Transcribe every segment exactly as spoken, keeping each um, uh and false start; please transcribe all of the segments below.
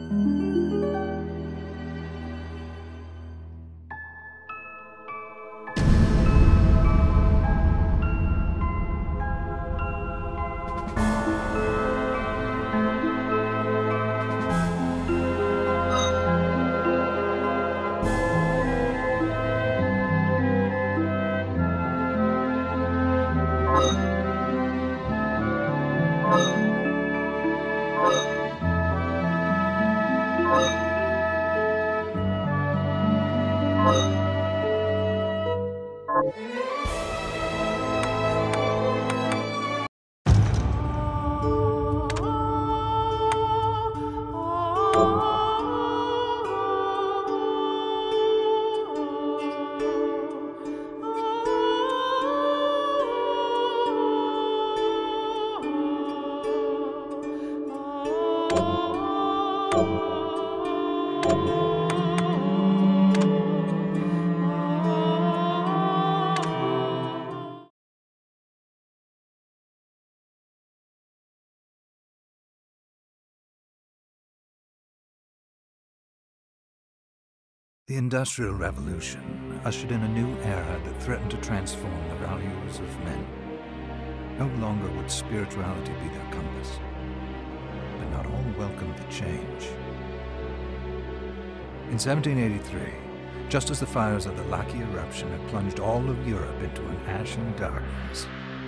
The Industrial Revolution ushered in a new era that threatened to transform the values of men. No longer would spirituality be their compass, but not all welcomed the change. In seventeen eighty-three, just as the fires of the Laki eruption had plunged all of Europe into an ashen darkness,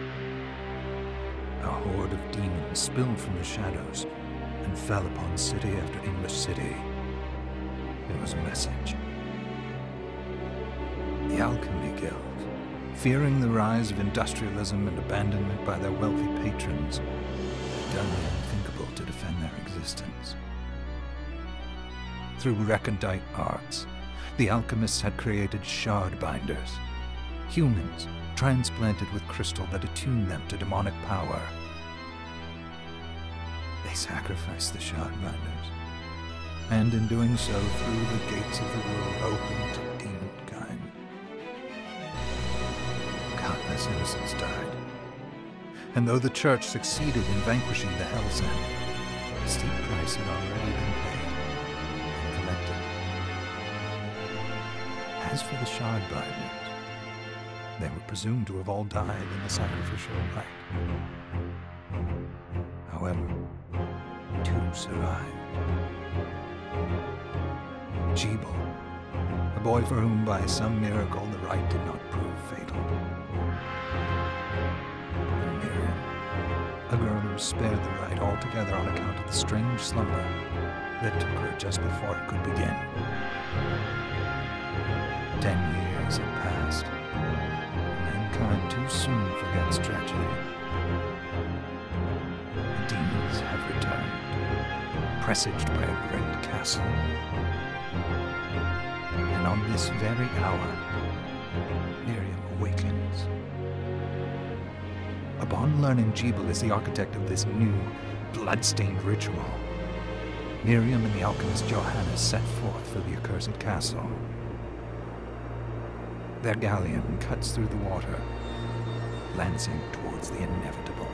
a horde of demons spilled from the shadows and fell upon city after English city. It was a message. The Alchemy Guild, fearing the rise of industrialism and abandonment by their wealthy patrons, had done the unthinkable to defend their existence. Through recondite arts, the alchemists had created shard binders, humans transplanted with crystal that attuned them to demonic power. They sacrificed the shard binders, and in doing so threw the gates of the world open to demonkind. Countless innocents died, and though the Church succeeded in vanquishing the Hell's End, a steep price had already been paid and collected. As for the shard binders, they were presumed to have all died in the sacrificial rite. However, two survived. Jebel, a boy for whom by some miracle the rite did not prove fatal. And Miriam, a girl who was spared the rite altogether on account of the strange slumber that took her just before it could begin. Ten years had passed. Mankind too soon forgets tragedy. The demons have returned, presaged by a great castle. And on this very hour, Miriam awakens. Upon learning Jebel is the architect of this new, blood-stained ritual, Miriam and the alchemist Johannes set forth for the accursed castle. Their galleon cuts through the water, lancing towards the inevitable.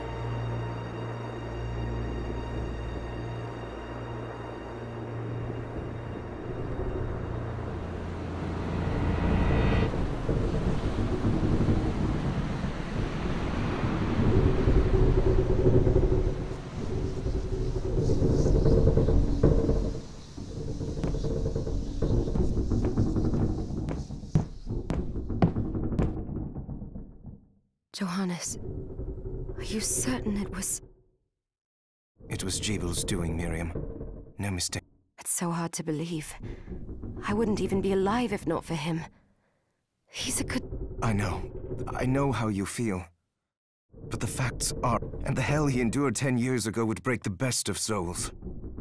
Johannes, are you certain it was... It was Jebel's doing, Miriam. No mistake. It's so hard to believe. I wouldn't even be alive if not for him. He's a good... I know. I know how you feel. But the facts are... And the hell he endured ten years ago would break the best of souls.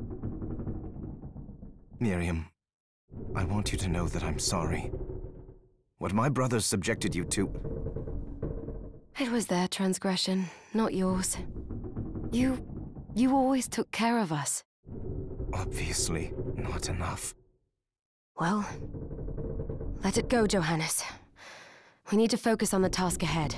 Miriam, I want you to know that I'm sorry. What my brothers subjected you to... It was their transgression, not yours. You... you always took care of us. Obviously, not enough. Well, let it go, Johannes. We need to focus on the task ahead.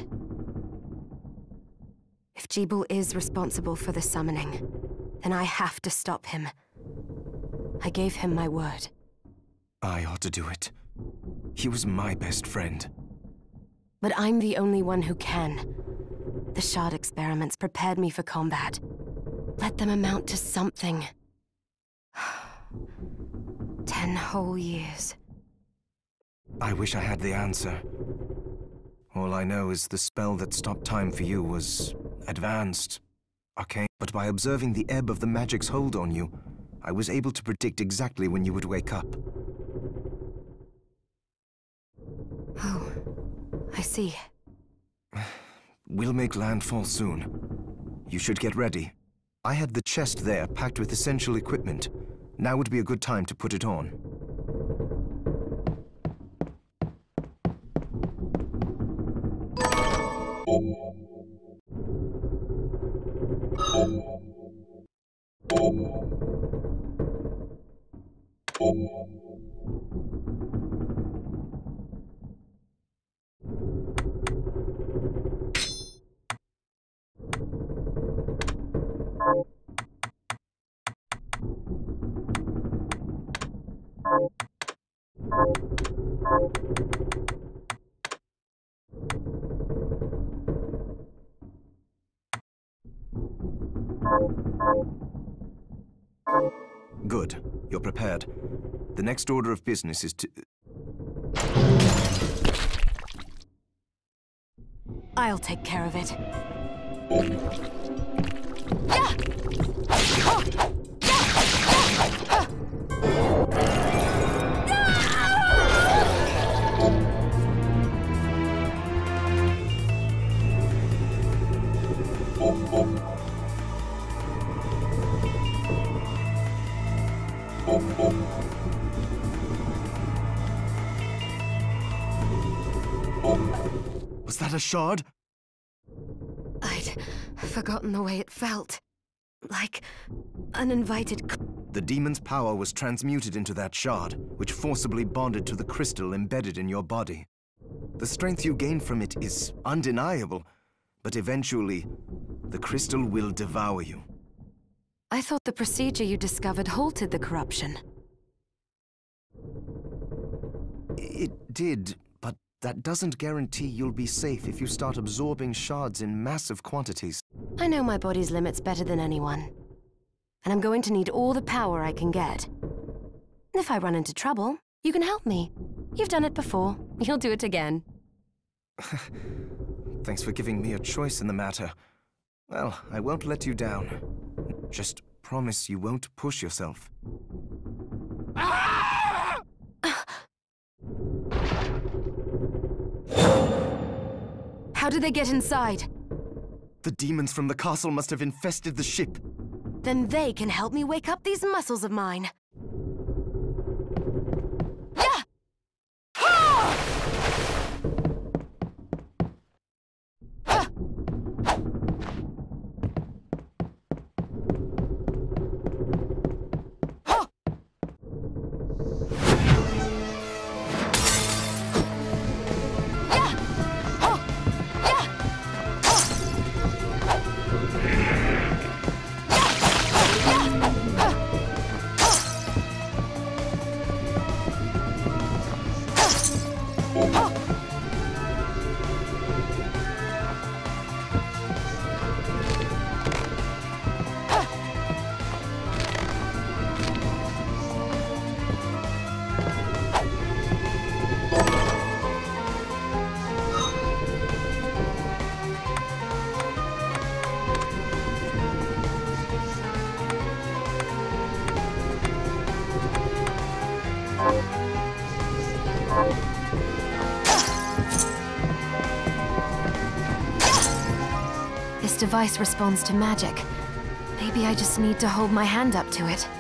If Jebel is responsible for the summoning, then I have to stop him. I gave him my word. I ought to do it. He was my best friend. But I'm the only one who can. The Shard experiments prepared me for combat. Let them amount to something. Ten whole years. I wish I had the answer. All I know is the spell that stopped time for you was advanced, arcane. But by observing the ebb of the magic's hold on you, I was able to predict exactly when you would wake up. Oh, I see. We'll make landfall soon. You should get ready. I had the chest there packed with essential equipment. Now would be a good time to put it on. Good. You're prepared. The next order of business is to... I'll take care of it. Was that a shard? I'd forgotten the way it felt. Like an invited... The demon's power was transmuted into that shard, which forcibly bonded to the crystal embedded in your body. The strength you gain from it is undeniable, but eventually, the crystal will devour you. I thought the procedure you discovered halted the corruption. It did, but that doesn't guarantee you'll be safe if you start absorbing shards in massive quantities. I know my body's limits better than anyone. And I'm going to need all the power I can get. If I run into trouble, you can help me. You've done it before. You'll do it again. Thanks for giving me a choice in the matter. Well, I won't let you down. Just promise you won't push yourself. How did they get inside? The demons from the castle must have infested the ship. Then they can help me wake up these muscles of mine. Yeah! This device responds to magic. Maybe I just need to hold my hand up to it.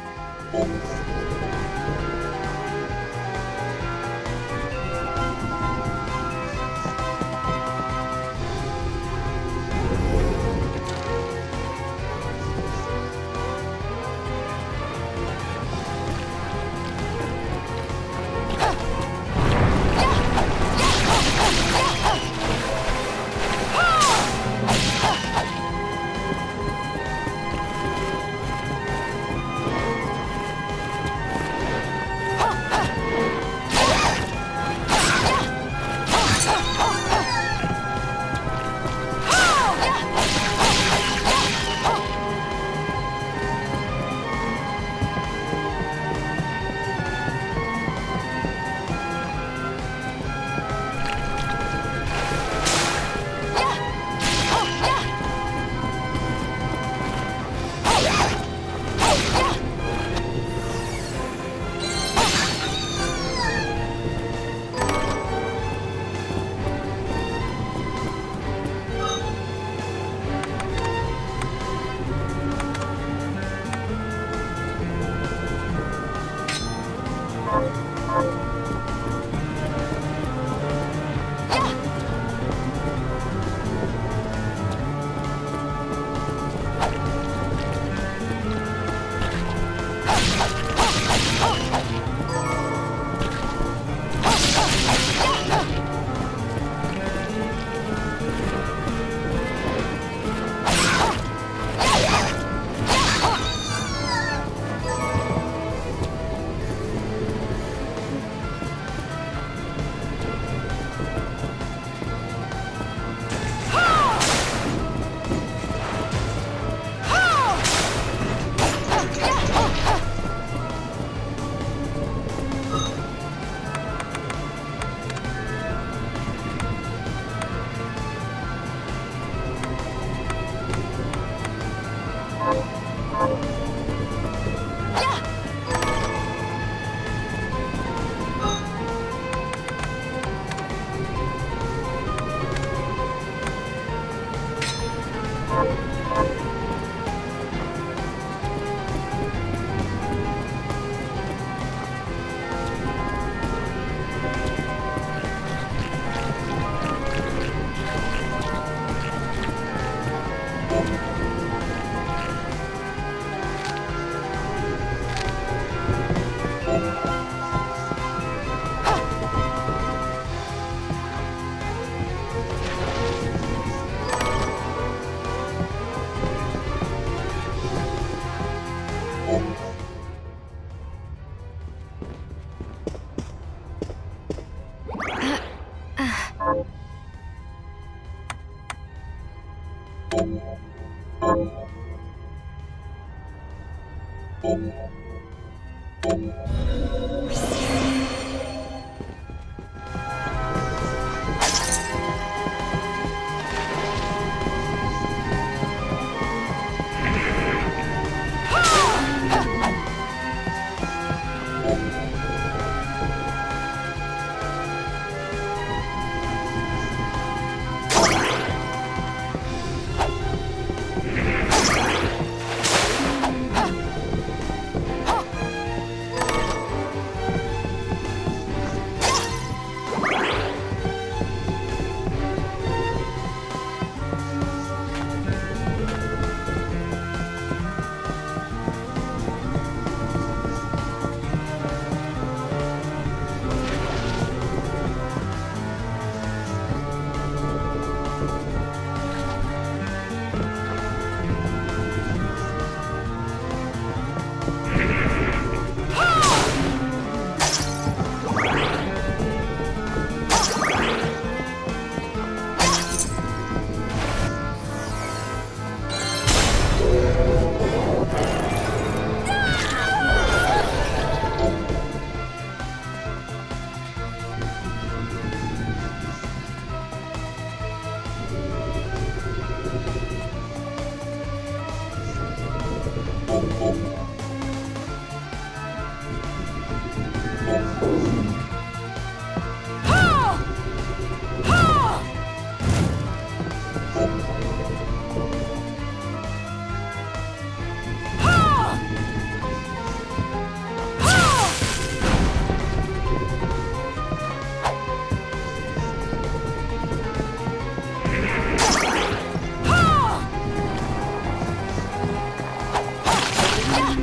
Yeah!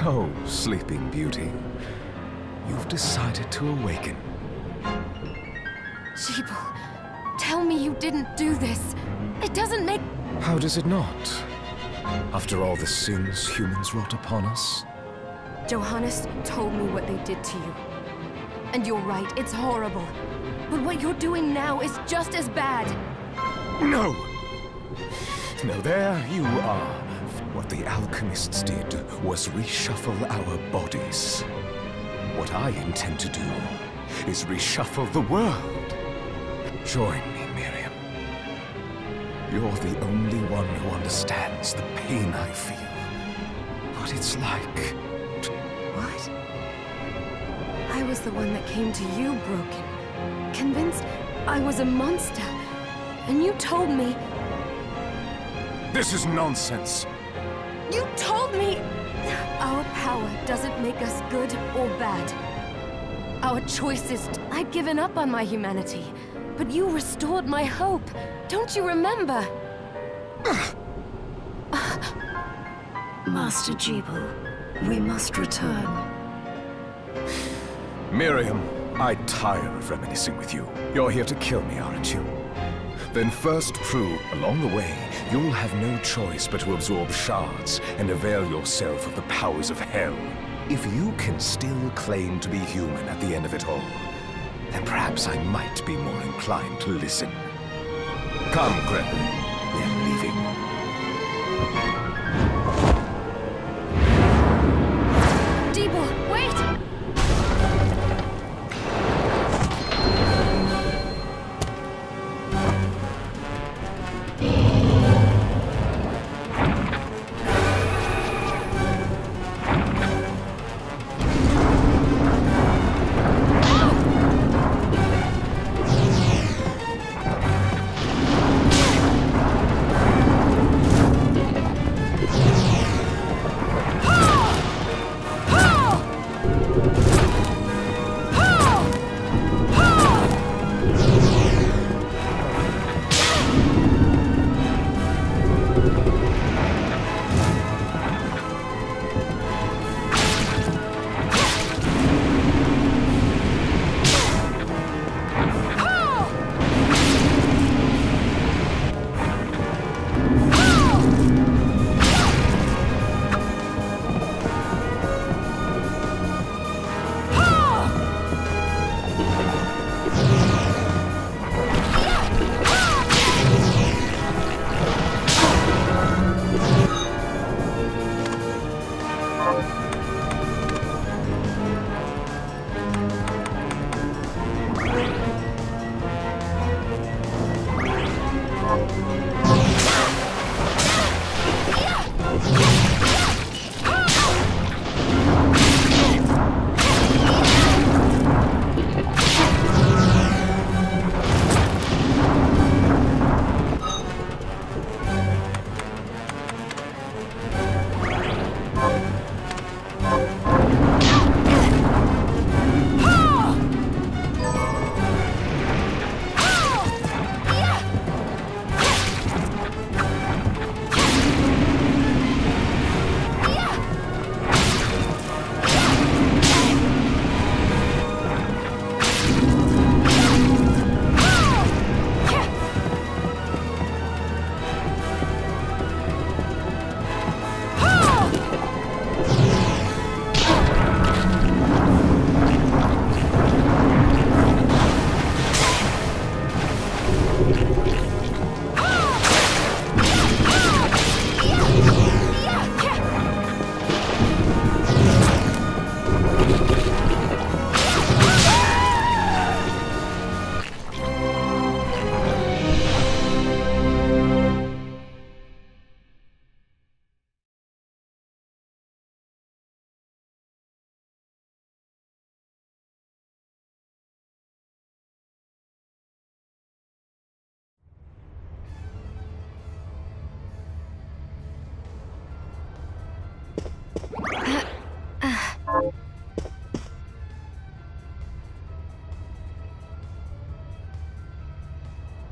So, Sleeping Beauty, you've decided to awaken. Jeeble, tell me you didn't do this. It doesn't make... How does it not? After all the sins humans wrought upon us? Johannes told me what they did to you. And you're right, it's horrible. But what you're doing now is just as bad. No! No, there you are. What the alchemists did was reshuffle our bodies. What I intend to do is reshuffle the world. Join me, Miriam. You're the only one who understands the pain I feel. What it's like. What? I was the one that came to you broken. Convinced I was a monster. And you told me... This is nonsense. You told me... Our power doesn't make us good or bad. Our choices... I'd given up on my humanity. But you restored my hope. Don't you remember? Master Jeeble, we must return. Miriam, I tire of reminiscing with you. You're here to kill me, aren't you? Then first prove, along the way, you'll have no choice but to absorb shards and avail yourself of the powers of hell. If you can still claim to be human at the end of it all, then perhaps I might be more inclined to listen. Come, Gregory. We're leaving. Jeeble, wait!